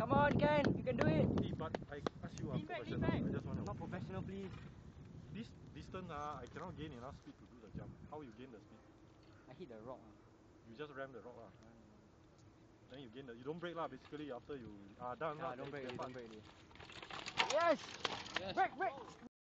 Come on, Ken. You can do it. Hey, but I ask you, professional. I just want to. Not professional, please. This distance, I cannot gain enough speed to do the jump. How you gain the speed? I hit the rock. You just ram the rock lah. Then you gain the. You don't brake lah. Basically, after you done. Don't brake. Don't brake. Yes. Yes. Brake.